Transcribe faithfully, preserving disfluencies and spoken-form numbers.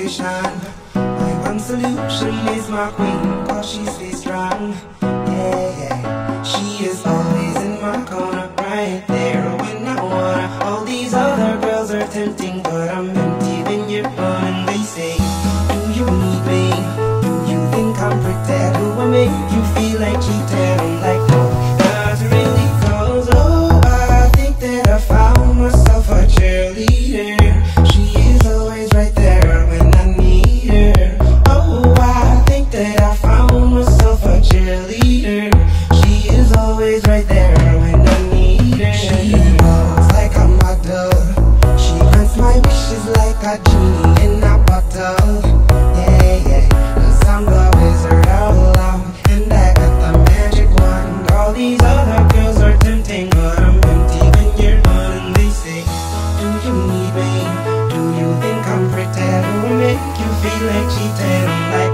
motivation. My one solution is my queen, cause she stays strong. Yeah, yeah. She is always in my corner, right there when I wanna. All these other girls are tempting, but I'm empty when you're gone. And they say, do you need me? Do you think I'm pretty? Do I make you feel like cheating? I'm like, no, not really, cause oh, I think that I found myself a cheerleader. She is always right there when I need her. Oh, I think that I found myself a cheerleader. She is always right there when I need her. She walks like a model. She grants my wishes like a genie in a bottle. Yeah, yeah, cause I'm the wizard of love, and I got the magic wand. All these other girls are tempting, but I'm empty when you're gone. And they say, do you need me? Do you think I'm pretty? Do I make you feel like cheating? I'm like,